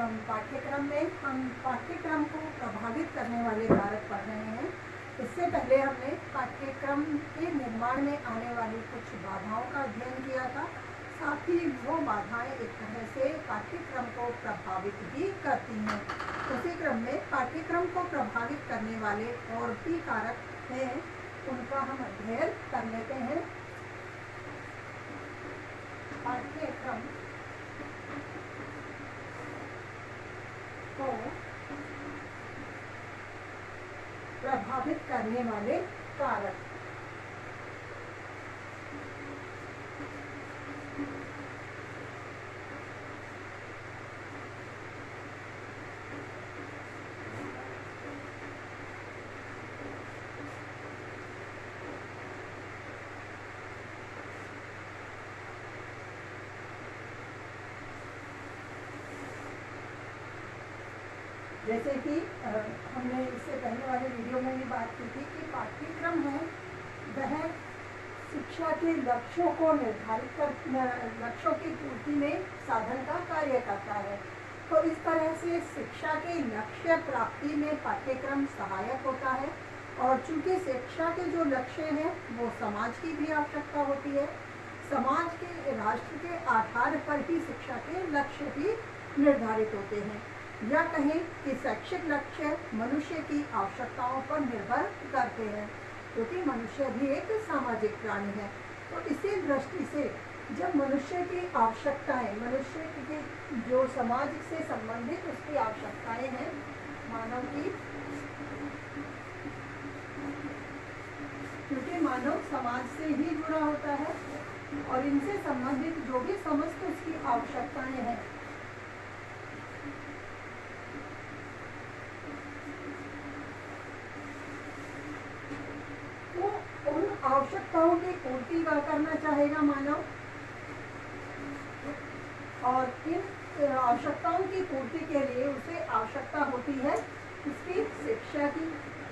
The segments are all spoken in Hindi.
पाठ्यक्रम में हम पाठ्यक्रम को प्रभावित करने वाले कारक पढ़ रहे हैं। इससे पहले हमने पाठ्यक्रम के निर्माण में आने वाली कुछ बाधाओं का अध्ययन किया था। साथ ही वो बाधाएं एक तरह से पाठ्यक्रम को प्रभावित भी करती हैं। उसी क्रम में पाठ्यक्रम को प्रभावित करने वाले और भी कारक हैं, उनका हम अध्ययन कर लेते हैं। पाठ्यक्रम को प्रभावित करने वाले कारक। जैसे कि हमने इससे पहले वाले वीडियो में भी बात की थी कि पाठ्यक्रम है वह शिक्षा के लक्ष्यों को निर्धारित कर लक्ष्यों की पूर्ति में साधन का कार्य करता है। तो इस तरह से शिक्षा के लक्ष्य प्राप्ति में पाठ्यक्रम सहायक होता है। और चूंकि शिक्षा के जो लक्ष्य हैं वो समाज की भी आवश्यकता होती है, समाज के राष्ट्र के आधार पर ही शिक्षा के लक्ष्य भी निर्धारित होते हैं। या कहें कि शैक्षिक लक्ष्य मनुष्य की आवश्यकताओं पर निर्भर करते हैं, क्योंकि मनुष्य भी एक सामाजिक प्राणी है। तो इसी दृष्टि से जब मनुष्य की आवश्यकताएं, मनुष्य की जो समाज से संबंधित उसकी आवश्यकताएं हैं, मानव की, क्योंकि मानव समाज से ही जुड़ा होता है और इनसे संबंधित जो भी समस्त उसकी आवश्यकताएं हैं, आवश्यकताओं की पूर्ति करना चाहेगा मानव। और इन आवश्यकताओं की पूर्ति के लिए उसे आवश्यकता होती है उसकी शिक्षा की,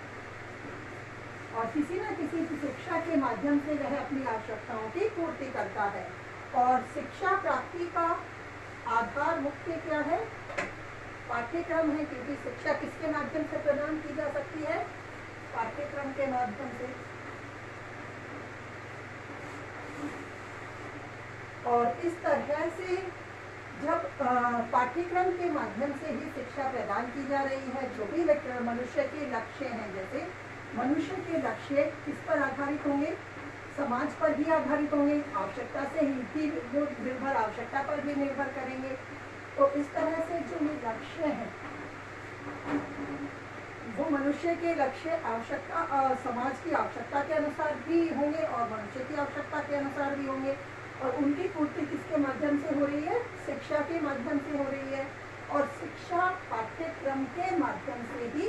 और किसी न किसी शिक्षा के माध्यम से वह अपनी आवश्यकताओं की पूर्ति करता है। और शिक्षा प्राप्ति का आधार मुख्य क्या है? पाठ्यक्रम है, क्योंकि शिक्षा किसके माध्यम से प्रदान की जा सकती है? पाठ्यक्रम के माध्यम से। और इस तरह से जब पाठ्यक्रम के माध्यम से ही शिक्षा प्रदान की जा रही है, जो भी मनुष्य के लक्ष्य हैं, जैसे मनुष्य के लक्ष्य किस पर आधारित होंगे? समाज पर ही आधारित होंगे, आवश्यकता से ही निर्भर, आवश्यकता पर भी निर्भर करेंगे। तो इस तरह से जो ये लक्ष्य हैं वो मनुष्य के लक्ष्य आवश्यकता समाज की आवश्यकता के अनुसार भी होंगे और मनुष्य की आवश्यकता के अनुसार भी होंगे। और उनकी पूर्ति किसके माध्यम से हो रही है? शिक्षा के माध्यम से हो रही है। और शिक्षा पाठ्यक्रम के माध्यम से ही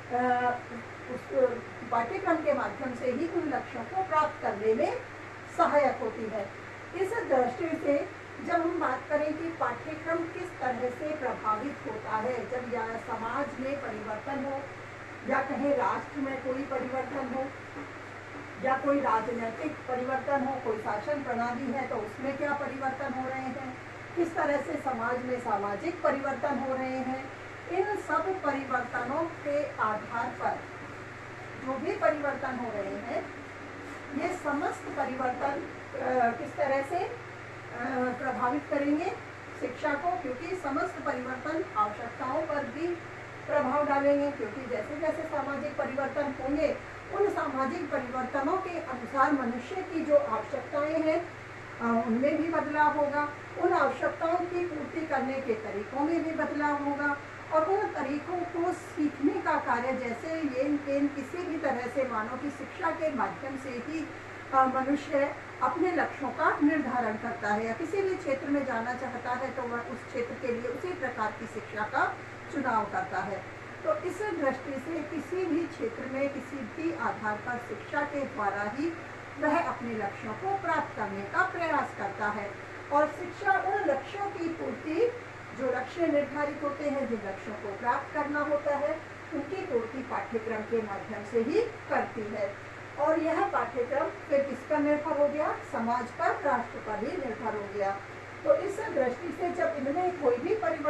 उस पाठ्यक्रम के माध्यम से ही उन लक्ष्यों को प्राप्त करने में सहायक होती है। इस दृष्टि से जब हम बात करें कि पाठ्यक्रम किस तरह से प्रभावित होता है, जब या समाज में परिवर्तन हो, या कहें राष्ट्र में कोई परिवर्तन हो, या कोई राजनीतिक परिवर्तन हो, कोई शासन प्रणाली है तो उसमें क्या परिवर्तन हो रहे हैं, किस तरह से समाज में सामाजिक परिवर्तन हो रहे हैं, इन सब परिवर्तनों के आधार पर जो भी परिवर्तन हो रहे हैं, ये समस्त परिवर्तन किस तरह से प्रभावित करेंगे शिक्षा को? क्योंकि समस्त परिवर्तन आवश्यकताओं पर भी प्रभाव डालेंगे, क्योंकि जैसे जैसे सामाजिक परिवर्तन होंगे उन सामाजिक परिवर्तनों के अनुसार मनुष्य की जो आवश्यकताएं हैं उनमें भी बदलाव होगा, उन आवश्यकताओं की पूर्ति करने के तरीकों में भी बदलाव होगा। और उन तरीकों को सीखने का कार्य, जैसे ये किसी भी तरह से मानव की शिक्षा के माध्यम से ही मनुष्य अपने लक्ष्यों का निर्धारण करता है, या किसी भी क्षेत्र में जाना चाहता है तो वह उस क्षेत्र के लिए उसी प्रकार की शिक्षा का चुनाव करता है। तो इस दृष्टि से किसी भी क्षेत्र में किसी भी आधार पर शिक्षा के द्वारा ही वह अपने लक्ष्यों को प्राप्त करने का प्रयास करता है। और शिक्षा उन लक्ष्यों की पूर्ति, जो लक्ष्य निर्धारित होते हैं, जिन लक्ष्यों को प्राप्त करना होता है, उनकी पूर्ति पाठ्यक्रम के माध्यम से ही करती है। और यह पाठ्यक्रम फिर किस पर निर्भर हो गया? समाज पर, राष्ट्र पर ही निर्भर हो गया। तो इस दृष्टि से जब इनमें कोई भी परिवर्तन होता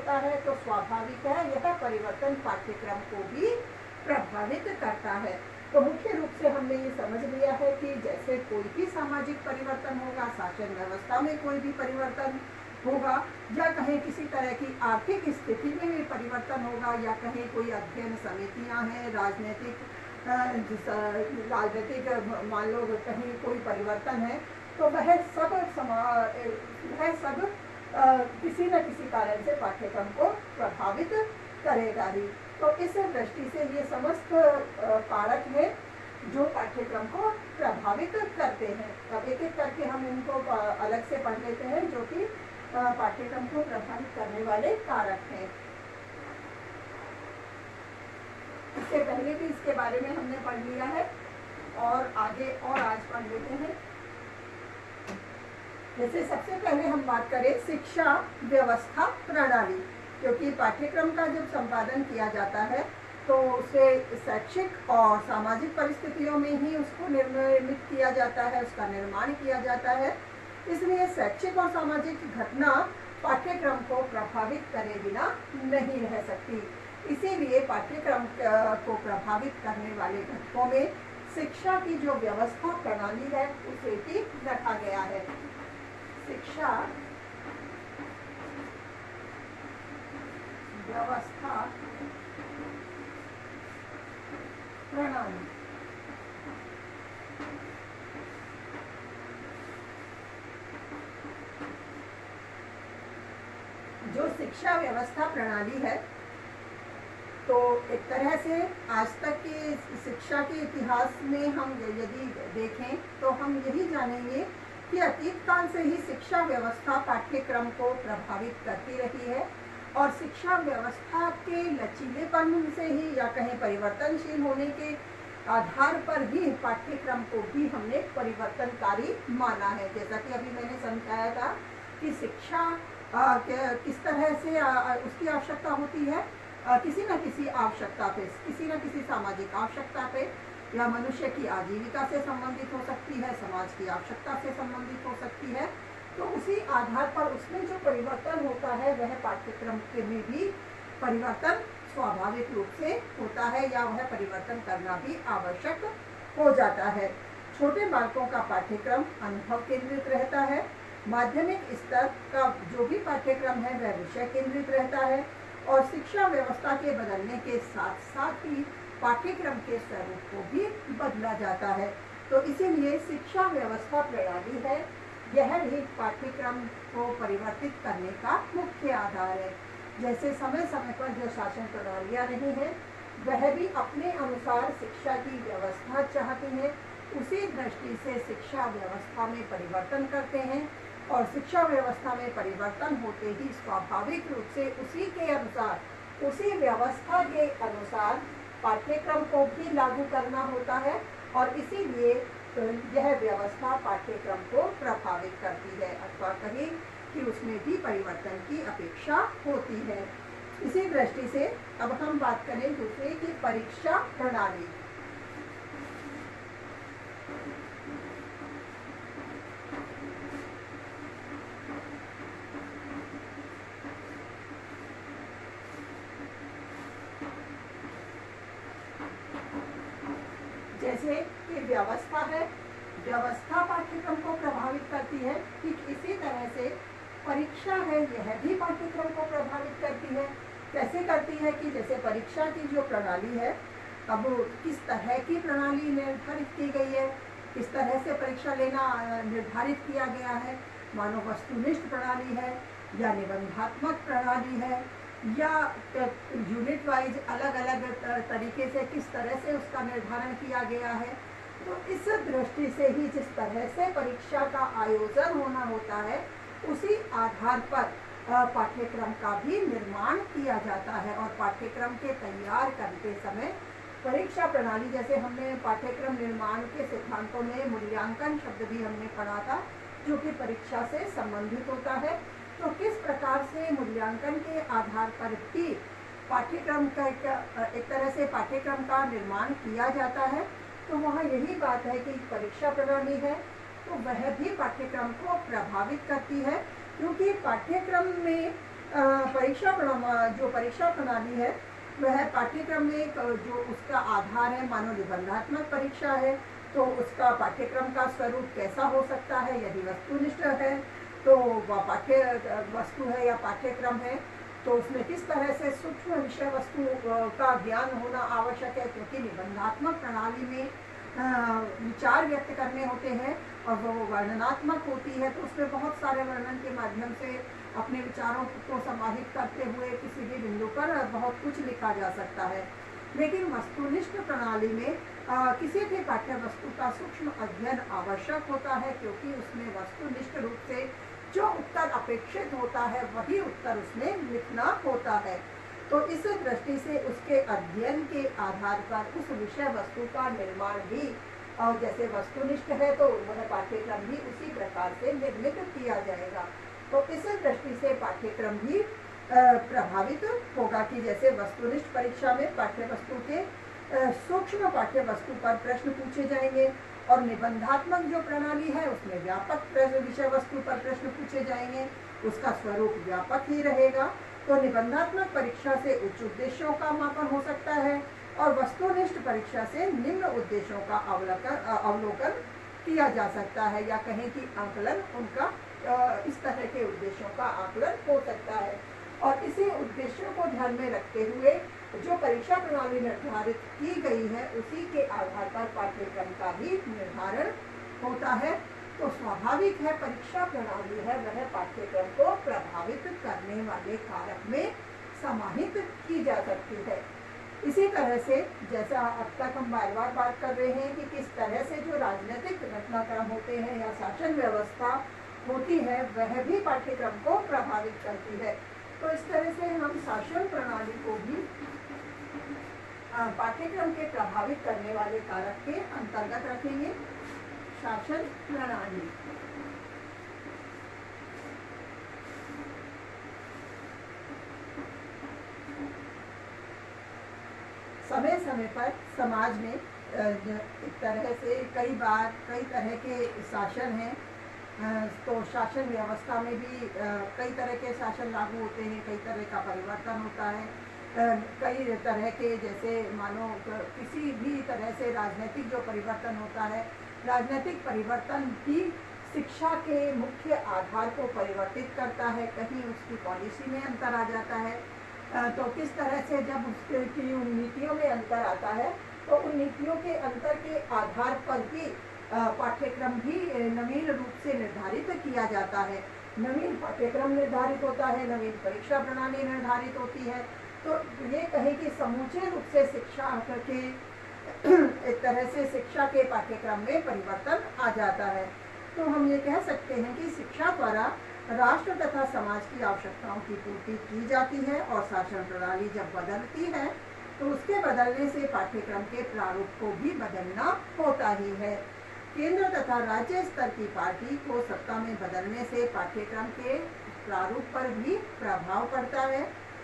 करता है तो स्वाभाविक है यह परिवर्तन पाठ्यक्रम को भी प्रभावित करता है। तो मुख्य रूप से हमने ये समझ लिया है कि जैसे कोई भी सामाजिक परिवर्तन होगा, शासन व्यवस्था में कोई भी परिवर्तन होगा, या कहीं किसी तरह की आर्थिक स्थिति में भी परिवर्तन होगा, या कहीं कोई अध्ययन समितियां हैं, राजनीतिक मान लो कहीं कोई परिवर्तन है, तो वह सब किसी न किसी कारण से पाठ्यक्रम को प्रभावित करेगा ही। तो इस दृष्टि से ये समस्त कारक हैं जो पाठ्यक्रम को प्रभावित करते हैं। अब एक एक करके हम इनको अलग से पढ़ लेते हैं जो कि पाठ्यक्रम को प्रभावित करने वाले कारक हैं। इससे पहले भी इसके बारे में हमने पढ़ लिया है और आगे और आज पढ़ लेते हैं। जैसे सबसे पहले हम बात करें शिक्षा व्यवस्था प्रणाली, क्योंकि पाठ्यक्रम का जब संपादन किया जाता है तो उसे शैक्षिक और सामाजिक परिस्थितियों में ही उसको निर्मित किया जाता है, उसका निर्माण किया जाता है। इसलिए शैक्षिक और सामाजिक घटना पाठ्यक्रम को प्रभावित करे बिना नहीं रह सकती। इसीलिए पाठ्यक्रम को प्रभावित करने वाले घटकों में शिक्षा की जो व्यवस्था प्रणाली है उसे भी रखा गया है। शिक्षा व्यवस्था प्रणाली जो शिक्षा व्यवस्था प्रणाली है, तो एक तरह से आज तक की शिक्षा के इतिहास में हम यदि देखें तो हम यही जानेंगे कि अतीत काल से ही शिक्षा व्यवस्था पाठ्यक्रम को प्रभावित करती रही है और शिक्षा व्यवस्था के लचीलेपन से ही या कहीं परिवर्तनशील होने के आधार पर ही पाठ्यक्रम को भी हमने परिवर्तनकारी माना है। जैसा कि अभी मैंने समझाया था कि शिक्षा किस तरह से उसकी आवश्यकता होती है, किसी न किसी आवश्यकता पे, किसी न किसी सामाजिक आवश्यकता पे, या मनुष्य की आजीविका से संबंधित हो सकती है, समाज की आवश्यकता से संबंधित हो सकती है। तो उसी आधार पर उसमें जो परिवर्तन होता है वह पाठ्यक्रम के में भी परिवर्तन स्वाभाविक रूप से होता है या वह परिवर्तन करना भी आवश्यक हो जाता है। छोटे बालकों का पाठ्यक्रम अनुभव केंद्रित रहता है। माध्यमिक स्तर का जो भी पाठ्यक्रम है वह विषय केंद्रित रहता है और शिक्षा व्यवस्था के बदलने के साथ साथ ही पाठ्यक्रम के स्वरूप को भी बदला जाता है। तो इसीलिए शिक्षा व्यवस्था प्रणाली है, यह भी पाठ्यक्रम को परिवर्तित करने का मुख्य आधार है। जैसे समय समय पर जो शासन प्रणालियाँ रही हैं वह भी अपने अनुसार शिक्षा की व्यवस्था चाहती हैं, उसी दृष्टि से शिक्षा व्यवस्था में परिवर्तन करते हैं और शिक्षा व्यवस्था में परिवर्तन होते ही स्वाभाविक रूप से उसी के अनुसार, उसी व्यवस्था के अनुसार पाठ्यक्रम को भी लागू करना होता है और इसीलिए यह व्यवस्था पाठ्यक्रम को प्रभावित करती है अथवा कहें कि उसमें भी परिवर्तन की अपेक्षा होती है। इसी दृष्टि से अब हम बात करें दूसरे की परीक्षा प्रणाली। जैसे कि व्यवस्था है, व्यवस्था पाठ्यक्रम को प्रभावित करती है, ठीक इसी तरह से परीक्षा है यह भी पाठ्यक्रम को प्रभावित करती है। कैसे करती है कि जैसे परीक्षा की जो प्रणाली है, अब किस तरह की प्रणाली निर्धारित की गई है, किस तरह से परीक्षा लेना निर्धारित किया गया है, मानो वस्तुनिष्ठ प्रणाली है या निबंधात्मक प्रणाली है या यूनिट वाइज अलग अलग तरीके से किस तरह से उसका निर्धारण किया गया है। तो इस दृष्टि से ही जिस तरह से परीक्षा का आयोजन होना होता है उसी आधार पर पाठ्यक्रम का भी निर्माण किया जाता है और पाठ्यक्रम के तैयार करते समय परीक्षा प्रणाली, जैसे हमने पाठ्यक्रम निर्माण के सिद्धांतों में मूल्यांकन शब्द भी हमने पढ़ा था जो कि परीक्षा से संबंधित होता है। तो किस प्रकार से मूल्यांकन के आधार पर भी पाठ्यक्रम का एक तरह से पाठ्यक्रम का निर्माण किया जाता है, तो वहाँ यही बात है कि परीक्षा प्रणाली है तो वह भी पाठ्यक्रम को प्रभावित करती है, क्योंकि पाठ्यक्रम में जो परीक्षा प्रणाली है वह पाठ्यक्रम में जो उसका आधार है, मानो निबंधात्मक परीक्षा है तो उसका पाठ्यक्रम का स्वरूप कैसा हो सकता है। यदि वस्तुनिष्ठ है तो वह पाठ्य वस्तु है या पाठ्यक्रम है तो उसमें किस तरह से सूक्ष्म विषय वस्तु का ज्ञान होना आवश्यक है, क्योंकि निबंधात्मक प्रणाली में विचार व्यक्त करने होते हैं और वो वर्णनात्मक होती है तो उसमें बहुत सारे वर्णन के माध्यम से अपने विचारों को समाहित करते हुए किसी भी बिंदु पर बहुत कुछ लिखा जा सकता है। लेकिन वस्तुनिष्ठ प्रणाली में किसी भी पाठ्य वस्तु का सूक्ष्म अध्ययन आवश्यक होता है, क्योंकि उसमें वस्तुनिष्ठ रूप से जो उत्तर अपेक्षित होता है वही उत्तर उसमें लिखना होता है। तो इस दृष्टि से उसके अध्ययन के आधार पर उस विषय वस्तु का निर्माण भी जैसे वस्तुनिष्ठ है तो वह पाठ्यक्रम भी उसी प्रकार से निर्मित किया जाएगा। तो इस दृष्टि से पाठ्यक्रम भी प्रभावित होगा कि जैसे वस्तुनिष्ठ परीक्षा में पाठ्य वस्तु के सूक्ष्म पाठ्य वस्तु पर प्रश्न पूछे जाएंगे और निबंधात्मक जो प्रणाली है उसमें व्यापक विषय वस्तु पर प्रश्न पूछे जाएंगे, उसका स्वरूप व्यापक ही रहेगा। तो निबंधात्मक परीक्षा से उच्च उद्देश्यों का मापन हो सकता है और वस्तुनिष्ठ परीक्षा से निम्न उद्देश्यों का अवलोकन किया जा सकता है, या कहें कि आकलन उनका इस तरह के उद्देश्यों का आकलन हो सकता है। और इसी उद्देश्यों को ध्यान में रखते हुए जो परीक्षा प्रणाली निर्धारित की गई है उसी के आधार पर पाठ्यक्रम का भी निर्धारण होता है। तो स्वाभाविक है परीक्षा प्रणाली है वह पाठ्यक्रम को प्रभावित करने वाले कारक में समाहित की जा सकती है। इसी तरह से जैसा अब तक हम बार बार बात कर रहे हैं कि किस तरह से जो राजनीतिक घटनाक्रम होते हैं या शासन व्यवस्था होती है वह भी पाठ्यक्रम को प्रभावित करती है। तो इस तरह से हम शासन प्रणाली को भी पाठ्यक्रम के प्रभावित करने वाले कारक के अंतर्गत रखेंगे। शासन प्रणाली समय समय पर समाज में एक तरह से कई बार कई तरह के शासन हैं, तो शासन व्यवस्था में भी कई तरह के शासन लागू होते हैं, कई तरह का परिवर्तन होता है। कई तरह के जैसे मानो किसी भी तरह से राजनीतिक जो परिवर्तन होता है, राजनीतिक परिवर्तन भी शिक्षा के मुख्य आधार को परिवर्तित करता है, कहीं उसकी पॉलिसी में अंतर आ जाता है। तो किस तरह से जब उसकी उन नीतियों में अंतर आता है तो उन नीतियों के अंतर के आधार पर भी पाठ्यक्रम भी नवीन रूप से निर्धारित किया जाता है। नवीन पाठ्यक्रम निर्धारित होता है, नवीन परीक्षा प्रणाली निर्धारित होती है। तो ये कहें कि समूचे रूप से शिक्षा के एक तरह से शिक्षा के पाठ्यक्रम में परिवर्तन आ जाता है। तो हम ये कह सकते हैं कि शिक्षा द्वारा राष्ट्र तथा समाज की आवश्यकताओं की पूर्ति की जाती है और शासन प्रणाली जब बदलती है तो उसके बदलने से पाठ्यक्रम के प्रारूप को भी बदलना होता ही है। केंद्र तथा राज्य स्तर की पार्टी को सत्ता में बदलने से पाठ्यक्रम के प्रारूप पर भी प्रभाव पड़ता है।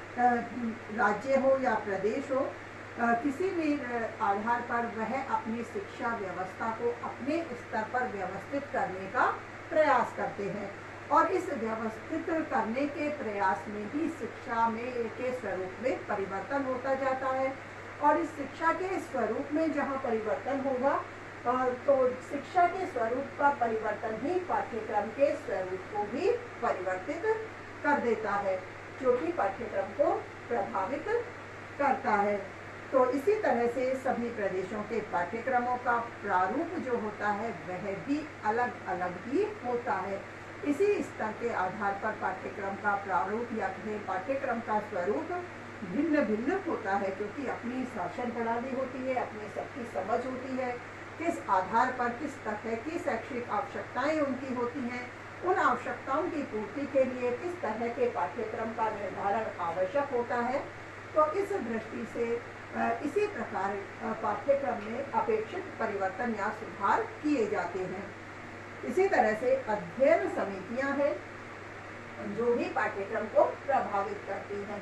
राज्य हो या प्रदेश हो, किसी भी आधार पर वह अपनी शिक्षा व्यवस्था को अपने स्तर पर व्यवस्थित करने का प्रयास करते हैं और इस व्यवस्थित करने के प्रयास में ही शिक्षा में के स्वरूप में परिवर्तन होता जाता है। और इस शिक्षा के स्वरूप में जहाँ परिवर्तन होगा तो शिक्षा के स्वरूप का परिवर्तन ही पाठ्यक्रम के स्वरूप को भी परिवर्तित कर देता है, जो कि पाठ्यक्रम को प्रभावित करता है। तो इसी तरह से सभी प्रदेशों के पाठ्यक्रमों का प्रारूप जो होता है वह भी अलग अलग ही होता है। इसी स्तर के आधार पर पाठ्यक्रम का प्रारूप या पाठ्यक्रम का स्वरूप भिन्न भिन्न होता है, क्योंकि अपनी शासन प्रणाली होती है, अपनी सबकी समझ होती है, किस आधार पर किस तरह की शैक्षिक आवश्यकताएं उनकी होती हैं, उन आवश्यकताओं की पूर्ति के लिए किस तरह के पाठ्यक्रम का निर्धारण आवश्यक होता है। तो इस दृष्टि से इसी प्रकार पाठ्यक्रम में अपेक्षित परिवर्तन या सुधार किए जाते हैं। इसी तरह से अध्ययन समितियां हैं जो भी पाठ्यक्रम को प्रभावित करती हैं।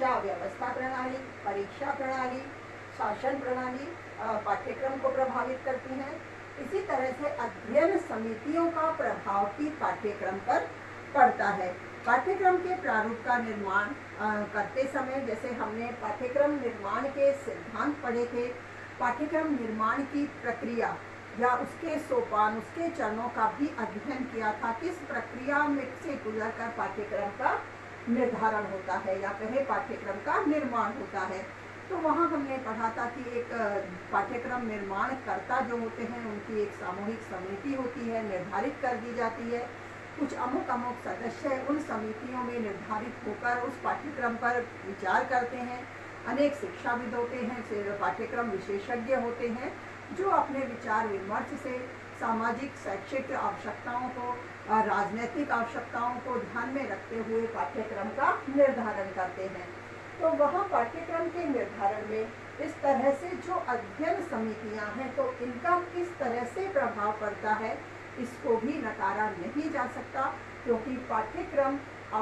शिक्षा व्यवस्था प्रणाली, परीक्षा प्रणाली, शासन प्रणाली पाठ्यक्रम को प्रभावित करती हैं। इसी तरह से अध्ययन समितियों का प्रभाव भी पाठ्यक्रम पर पड़ता है। पाठ्यक्रम के प्रारूप का निर्माण करते समय जैसे हमने पाठ्यक्रम निर्माण के सिद्धांत पढ़े थे, पाठ्यक्रम निर्माण की प्रक्रिया या उसके सोपान, उसके चरणों का भी अध्ययन किया था। किस प्रक्रिया में से गुजरकर पाठ्यक्रम का निर्धारण होता है या कहे पाठ्यक्रम का निर्माण होता है। तो वहाँ हमने पढ़ा था कि एक पाठ्यक्रम निर्माणकर्ता जो होते हैं उनकी एक सामूहिक समिति होती है, निर्धारित कर दी जाती है। कुछ अमुक सदस्य उन समितियों में निर्धारित होकर उस पाठ्यक्रम पर विचार करते हैं। अनेक शिक्षाविद होते हैं, पाठ्यक्रम विशेषज्ञ होते हैं जो अपने विचार विमर्श से सामाजिक शैक्षिक आवश्यकताओं को, राजनीतिक आवश्यकताओं को ध्यान में रखते हुए पाठ्यक्रम का निर्धारण करते हैं। तो वहाँ पाठ्यक्रम के निर्धारण में इस तरह से जो अध्ययन समितियाँ हैं तो इनका किस तरह से प्रभाव पड़ता है इसको भी नकारा नहीं जा सकता, क्योंकि पाठ्यक्रम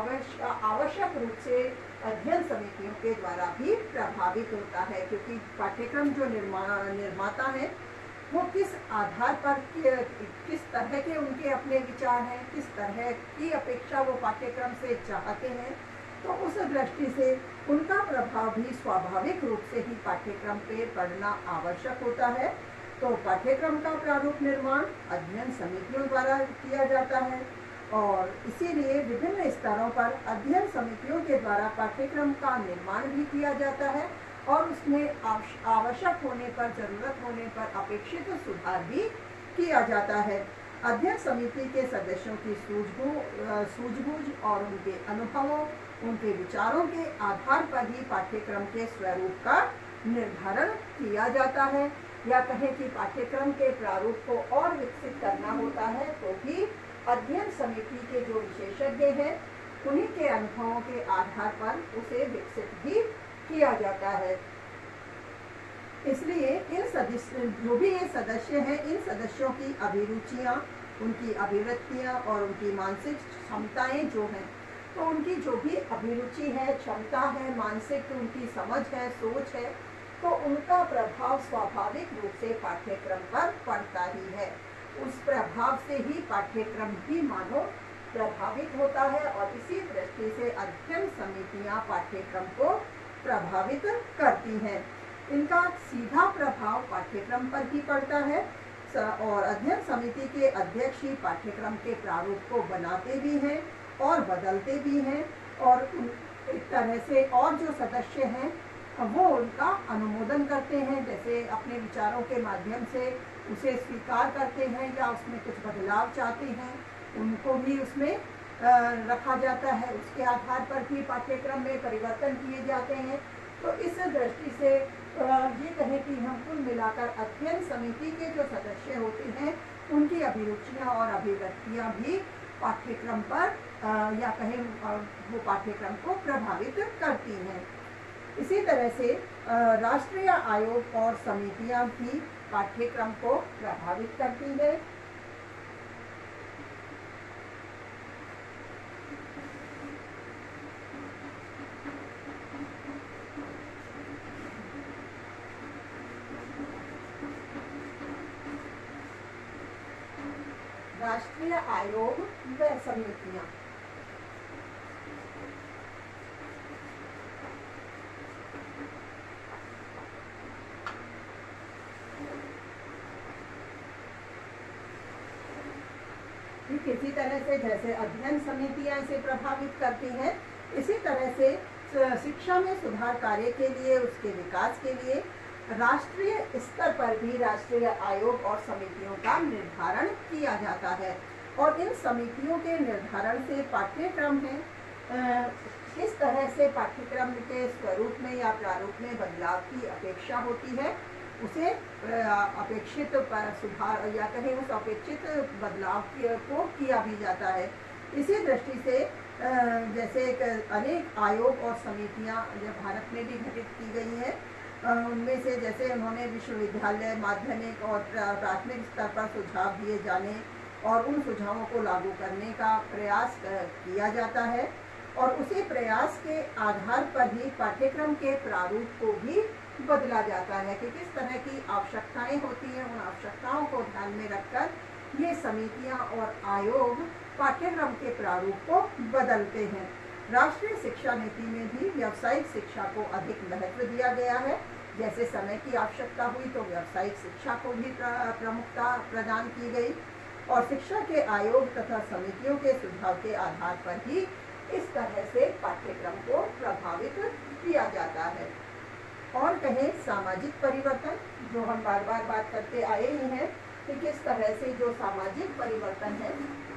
आवश्यक रूप से अध्ययन समितियों के द्वारा भी प्रभावित होता है। क्योंकि पाठ्यक्रम जो निर्माता है वो किस आधार पर किस तरह के उनके अपने विचार हैं, किस तरह की अपेक्षा वो पाठ्यक्रम से चाहते हैं, तो उस दृष्टि से उनका प्रभाव भी स्वाभाविक रूप से ही पाठ्यक्रम पे पड़ना आवश्यक होता है। तो पाठ्यक्रम का प्रारूप निर्माण अध्ययन समितियों द्वारा किया जाता है और इसीलिए विभिन्न स्तरों पर अध्ययन समितियों के द्वारा पाठ्यक्रम का निर्माण भी किया जाता है और उसमें आवश्यक होने पर, जरूरत होने पर अपेक्षित सुधार भी किया जाता है। अध्ययन समिति के सदस्यों की सूझबूझ और उनके अनुभवों, उनके विचारों के आधार पर ही पाठ्यक्रम के स्वरूप का निर्धारण किया जाता है। या कहें कि पाठ्यक्रम के प्रारूप को और विकसित करना होता है तो भी अध्ययन समिति के जो विशेषज्ञ हैं उन्हीं के अनुभवों के आधार पर उसे विकसित भी किया जाता है। इसलिए इन सदस्य जो भी ये सदस्य हैं, इन सदस्यों की अभिरुचियाँ, उनकी अभिव्यक्तियाँ और उनकी मानसिक क्षमताएं जो हैं, तो उनकी जो भी अभिरुचि है, क्षमता है, मानसिक उनकी समझ है, सोच है, तो उनका प्रभाव स्वाभाविक रूप से पाठ्यक्रम पर पड़ता ही है। उस प्रभाव से ही पाठ्यक्रम भी मानो प्रभावित होता है और इसी दृष्टि से अध्ययन समितियां पाठ्यक्रम को प्रभावित करती हैं। इनका सीधा प्रभाव पाठ्यक्रम पर ही पड़ता है और अध्ययन समिति के अध्यक्ष ही पाठ्यक्रम के प्रारूप को बनाते भी हैं और बदलते भी हैं और एक तरह से और जो सदस्य हैं वो उनका अनुमोदन करते हैं, जैसे अपने विचारों के माध्यम से उसे स्वीकार करते हैं या उसमें कुछ बदलाव चाहते हैं, उनको भी उसमें रखा जाता है। उसके आधार पर भी पाठ्यक्रम में परिवर्तन किए जाते हैं। तो इस दृष्टि से ये कहें कि हम कुल मिलाकर अध्ययन समिति के जो सदस्य होते हैं उनकी अभिरुचियाँ और अभिव्यक्तियाँ भी पाठ्यक्रम पर या कहें वो पाठ्यक्रम को प्रभावित करती हैं। इसी तरह से राष्ट्रीय आयोग और समितियां भी पाठ्यक्रम को प्रभावित करती है। राष्ट्रीय आयोग व समितियां किसी तरह से जैसे अध्ययन समितियां इसे प्रभावित करती हैं, इसी तरह से शिक्षा में सुधार कार्य के लिए, उसके विकास के लिए राष्ट्रीय स्तर पर भी राष्ट्रीय आयोग और समितियों का निर्धारण किया जाता है और इन समितियों के निर्धारण से पाठ्यक्रम में किस तरह से पाठ्यक्रम के स्वरूप में या प्रारूप में बदलाव की अपेक्षा होती है, उसे अपेक्षित सुधार या कहें उस अपेक्षित बदलाव को किया भी जाता है। इसी दृष्टि से जैसे अनेक आयोग और समितियां भारत में भी गठित की गई हैं, उनमें से जैसे उन्होंने विश्वविद्यालय, माध्यमिक और प्राथमिक स्तर पर सुझाव दिए जाने और उन सुझावों को लागू करने का प्रयास किया जाता है और उसी प्रयास के आधार पर ही पाठ्यक्रम के प्रारूप को भी बदला जाता है कि किस तरह की आवश्यकताएं होती हैं। उन आवश्यकताओं को ध्यान में रखकर ये समितियां और आयोग पाठ्यक्रम के प्रारूप को बदलते हैं। राष्ट्रीय शिक्षा नीति में भी व्यावसायिक शिक्षा को अधिक महत्व दिया गया है। जैसे समय की आवश्यकता हुई तो व्यावसायिक शिक्षा को भी प्रमुखता प्रदान की गई और शिक्षा के आयोग तथा समितियों के सुझाव के आधार पर ही इस तरह से पाठ्यक्रम को प्रभावित किया जाता है। और कहें सामाजिक परिवर्तन, जो हम बार बार बात करते आए ही हैं कि किस तरह से जो सामाजिक परिवर्तन है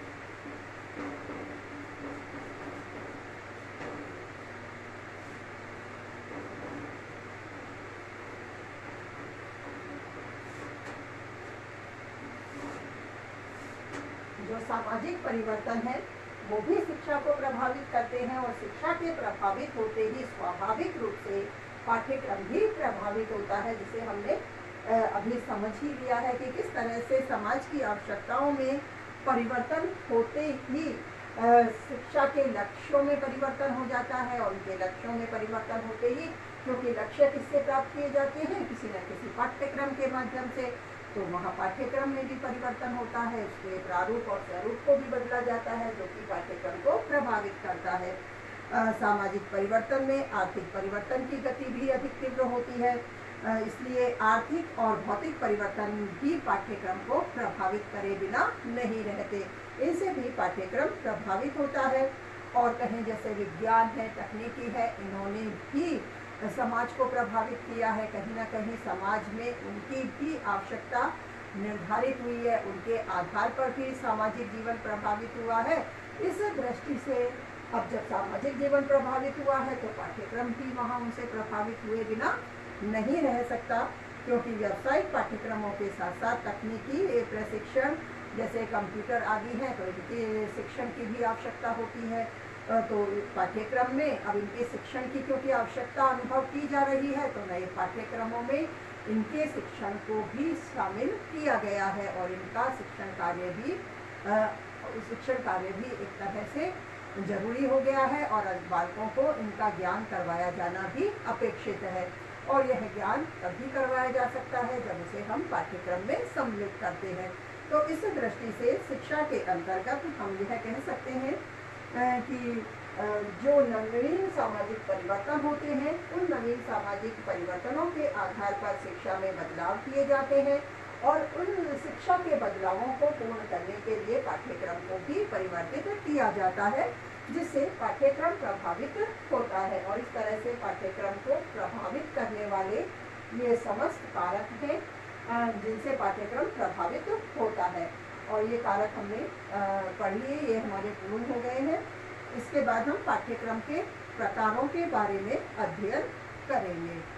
सामाजिक परिवर्तन है वो भी शिक्षा को प्रभावित करते हैं और शिक्षा के प्रभावित होते ही स्वाभाविक रूप से पाठ्यक्रम भी प्रभावित होता है, जिसे हमने अभी समझ ही लिया है कि किस तरह से समाज की आवश्यकताओं में परिवर्तन होते ही शिक्षा के लक्ष्यों में परिवर्तन हो जाता है और उनके लक्ष्यों में परिवर्तन होते ही, क्योंकि लक्ष्य किससे प्राप्त किए जाते हैं, किसी न किसी पाठ्यक्रम के माध्यम से, तो वहाँ पाठ्यक्रम में भी परिवर्तन होता है, उसके प्रारूप और स्वरूप को भी बदला जाता है, जो कि पाठ्यक्रम को प्रभावित करता है। सामाजिक परिवर्तन में आर्थिक परिवर्तन की गति भी अधिक तीव्र होती है, इसलिए आर्थिक और भौतिक परिवर्तन भी पाठ्यक्रम को प्रभावित करे बिना नहीं रहते, इनसे भी पाठ्यक्रम प्रभावित होता है। और कहें जैसे विज्ञान है, तकनीकी है, इन्होंने भी समाज को प्रभावित किया है। कहीं ना कहीं समाज में उनकी भी आवश्यकता निर्धारित हुई है, उनके आधार पर भी सामाजिक जीवन प्रभावित हुआ है। इस दृष्टि से अब जब सामाजिक जीवन प्रभावित हुआ है तो पाठ्यक्रम भी वहाँ उनसे प्रभावित हुए बिना नहीं रह सकता, क्योंकि व्यावसायिक पाठ्यक्रमों के साथ साथ तकनीकी प्रशिक्षण जैसे कंप्यूटर आदि हैं तो इनके शिक्षण की भी आवश्यकता होती है। तो पाठ्यक्रम में अब इनके शिक्षण की क्योंकि आवश्यकता अनुभव की जा रही है तो नए पाठ्यक्रमों में इनके शिक्षण को भी शामिल किया गया है और इनका शिक्षण कार्य भी एक तरह से जरूरी हो गया है और बालकों को इनका ज्ञान करवाया जाना भी अपेक्षित है। और यह ज्ञान तभी करवाया जा सकता है जब उसे हम पाठ्यक्रम में सम्मिलित करते हैं। तो इस दृष्टि से शिक्षा के अंतर्गत हम यह कह सकते हैं कि जो नवीन सामाजिक परिवर्तन होते हैं उन नवीन सामाजिक परिवर्तनों के आधार पर शिक्षा में बदलाव किए जाते हैं और उन शिक्षा के बदलावों को पूर्ण करने के लिए पाठ्यक्रम को भी परिवर्तित किया जाता है, जिससे पाठ्यक्रम प्रभावित होता है। और इस तरह से पाठ्यक्रम को प्रभावित करने वाले ये समस्त कारक हैं जिनसे पाठ्यक्रम प्रभावित होता है। और ये कारक हमने पढ़ लिए, ये हमारे पूर्ण हो गए हैं। इसके बाद हम पाठ्यक्रम के प्रकारों के बारे में अध्ययन करेंगे।